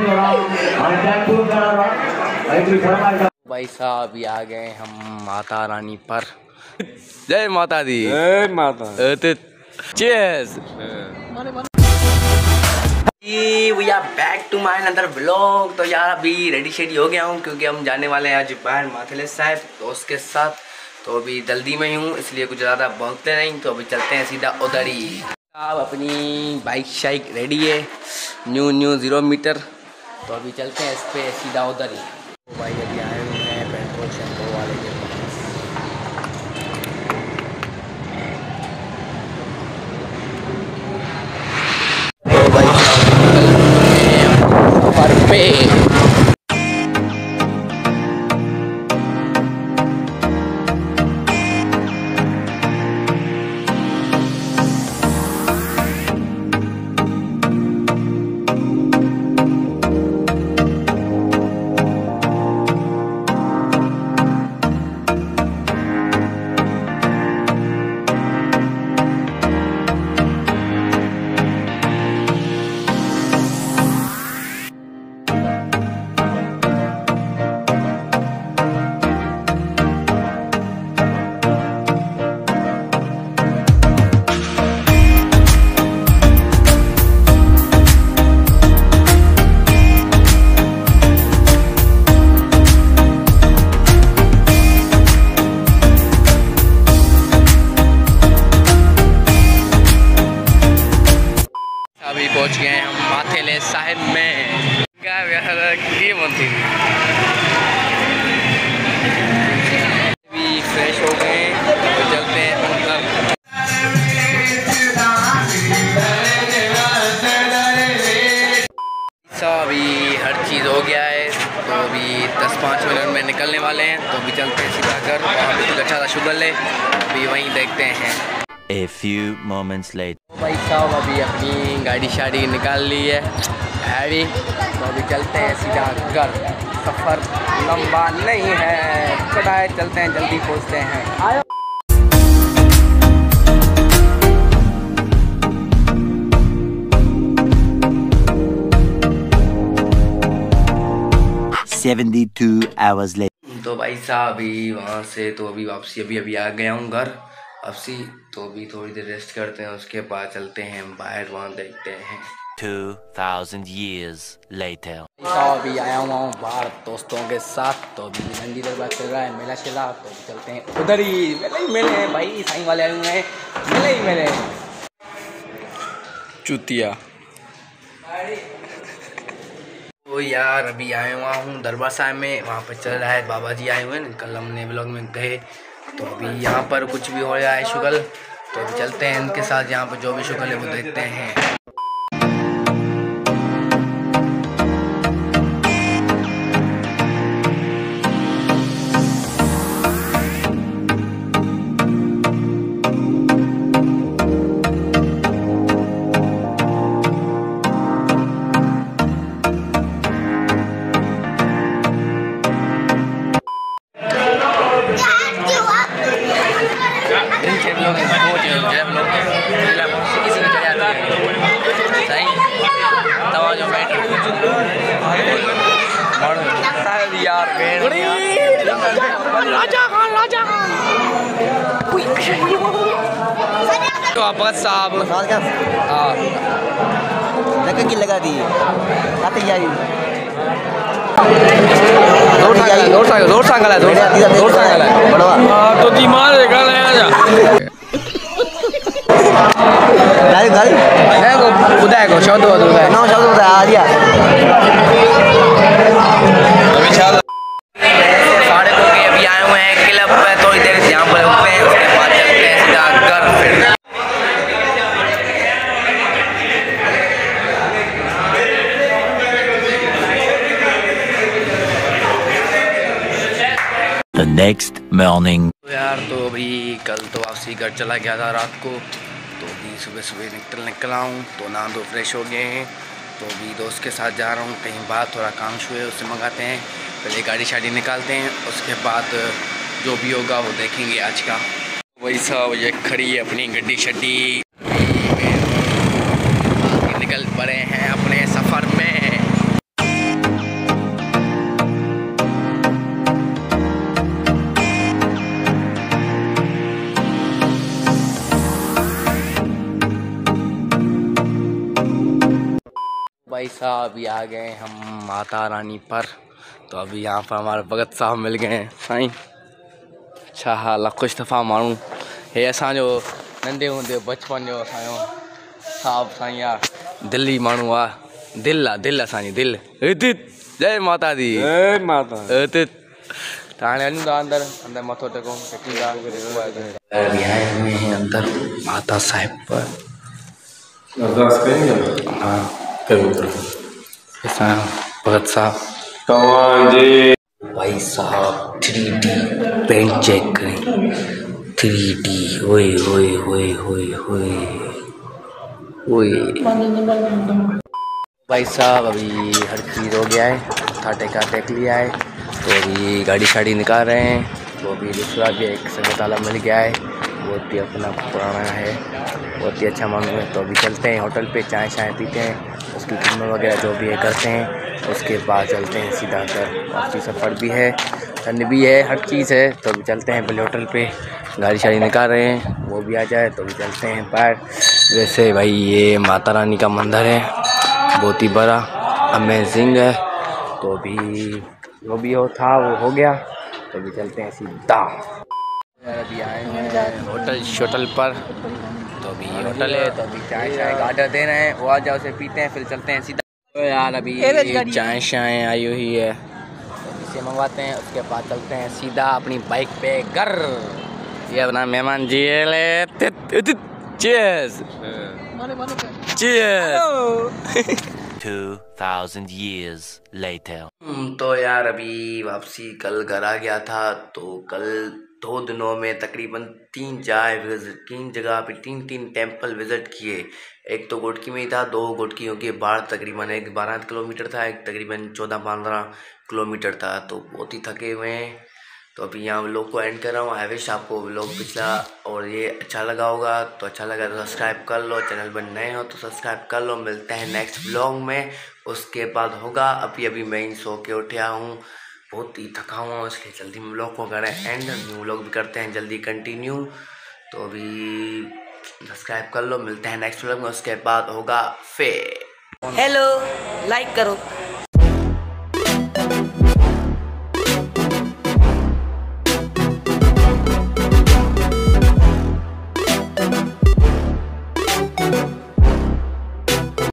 भाई साहब अभी आ गए हम माता रानी पर। जय माता दी। जय माता। Cheers. We are back to my another vlog. तो यार अभी रेडी शेडी हो गया हूँ क्योंकि हम जाने वाले हैं आज बाहर माथेले साहब दोस्त के साथ। तो अभी जल्दी में ही हूँ इसलिए कुछ ज़्यादा भागते नहीं। तो अभी चलते हैं सीधा उधर ही। अब अपनी बाइक शाइक रेडी है न्यू 0 मीटर। तो अभी चलते हैं इस पर सीधा उधर ही। तो भाई अभी आए हुए हैं पेट्रोल शैम्पू वाले के पास। तो भाई पे अभी पहुंच गए हैं हम माथेले साहिब में। क्या बनती अभी फ्रेश हो गए तो चलते हैं अंदर। अभी हर चीज़ हो गया है तो अभी 10-5 मिनट में निकलने वाले हैं। तो अभी चलते हैं सीधा घर। वहाँ पे कुछ अच्छा सा शुगर ले अभी वहीं देखते हैं। A few moments later। भाई साहब अभी अपनी गाड़ी शाड़ी निकाल ली है हैवी। तो अभी चलते हैं सीधा घर। सफ़र लंबा नहीं है छोटा है, चलते हैं जल्दी पहुंचते हैं। 72 hours later। तो भाई साहब अभी वहाँ से तो अभी वापसी अभी आ गया हूँ घर वापसी। तो अभी थोड़ी देर रेस्ट करते हैं उसके बाद चलते हैं बाहर, वहाँ देखते हैं। 2000 years later। अभी आया हुआ हूँ बाहर दोस्तों के साथ। तो अभी मंडी दरबार चल रहा है मेला शेला। तो अभी चलते हैं उधर ही। मेले हैं भाई, साईं वाले आए हुए हैं, मेले ही मेले चुतिया। तो यार अभी आया हुआ हूँ दरबार साहिब में, वहाँ पर चल रहा है बाबा जी आए हुए हैं। कल हमने ब्लॉग में गए तो अभी यहाँ पर कुछ भी हो रहा है शुगल। तो अभी चलते हैं इनके साथ, यहाँ पर जो भी शुगल है वो देखते हैं। तो आपका साहब हाँ की लगा दी तैयारी जोर सांगल है बड़वा तो दिमाग निकल आजा गाड़ी है को उदय को शब्द उदय ना शब्द उदय आ दिया अभी चल साढ़े को के अभी आए हुए हैं क्लब पे। थोड़ी देर यहाँ पर रुकते हैं उसके बाद चलते हैं सीधा घर। फिर The next morning। तो यार तो अभी कल तो वापसी घर चला गया था रात को। तो अभी सुबह निकला हूँ तो नहा धो फ्रेश हो गए हैं। तो अभी दोस्त के साथ जा रहा हूँ कहीं बाहर, थोड़ा काम शुरू है उससे मंगाते हैं। पहले गाड़ी शाड़ी निकालते हैं उसके बाद जो भी होगा वो देखेंगे आज का। वही सब ये खड़ी है अपनी गड्डी शड्डी, निकल पड़े हैं अपने सफ़र में। भाई साहब अभी आ गए हम माता रानी पर। तो अभी यहाँ पर हमारे भगत साहब मिल गए हैं साईं। अच्छा हाल खुश दफ़ा माण्हू हे असांजो नंढे हूंदे बचपन जो असांजो साहब साईं आहे दिल्ली माण्हू आहे दिलि असांजी दिलि हित जय माता दी जय माता हित त हाणे हलूं था अंदर मथो टेकूं अभी आए हुए हैं अंदर माता साहिब पर। अरदास करेंगे। हाँ करो भगत साहब तवाजे भाई साहब 3D पेंट चेक करें 3D ओए ओए ओए ओए ओए ओए भाई साहब अभी हर चीज़ हो गया है मत्था टेक लिया है तो अभी गाड़ी शाड़ी निकाल रहे हैं। तो अभी दूसरा भी एक संगत वाला मिल गया है बहुत ही अपना पुराना है बहुत ही अच्छा मालूम है। तो अभी चलते हैं होटल पे चाय पीते हैं उसकी खिदमत वगैरह जो भी है करते हैं उसके बाद चलते हैं सीधा कर वापसी। सफ़र भी है ठंड भी है हर चीज़ है। तो अभी चलते हैं पहले होटल पे गाड़ी शाड़ी निकाल रहे हैं वो भी आ जाए तो अभी चलते हैं बाहर। वैसे भाई ये माता रानी का मंदिर है बहुत ही बड़ा अमेजिंग है। तो अभी जो भी था वो हो गया तो अभी चलते हैं सीधा। अभी आए हैं होटल पर तो अभी होटल है तो अभी चाय का ऑर्डर दे रहे हैं वो आ जाओ उसे पीते हैं फिर चलते हैं सीधा। तो यार अभी चाय आई हुई है तो इसे मंगवाते हैं उसके बाद चलते हैं सीधा अपनी बाइक पे घर। ये अपना मेहमान जी चीयर्स चीयर्स 2000 years later. तो यार अभी वापसी कल घर आ गया था तो कल 2 दिनों में तकरीबन 3 जगह पे 3 टेंपल विज़िट किए। एक तो गोटकी में ही था 2 गोटकियों के बाहर तकरीबन एक 12 किलोमीटर था एक तकरीबन 14-15 किलोमीटर था। तो बहुत ही थके हुए हैं तो अभी यहाँ व्लॉग को एंड कर रहा हूँ। आई विश आपको व्लॉग पिछला और ये अच्छा लगा होगा तो अच्छा लगा तो सब्सक्राइब कर लो चैनल पर नए हो तो सब्सक्राइब कर लो। मिलते हैं नेक्स्ट व्लॉग में उसके बाद होगा। अभी मैं ही सो के उठा हूँ बहुत ही थका हुआ हूँ इसलिए जल्दी व्लॉग को करें एंड न्यू व्लॉग भी करते हैं जल्दी कंटिन्यू। तो अभी सब्सक्राइब कर लो मिलते हैं नेक्स्ट व्लॉग में उसके बाद होगा फिर। हेलो लाइक करो।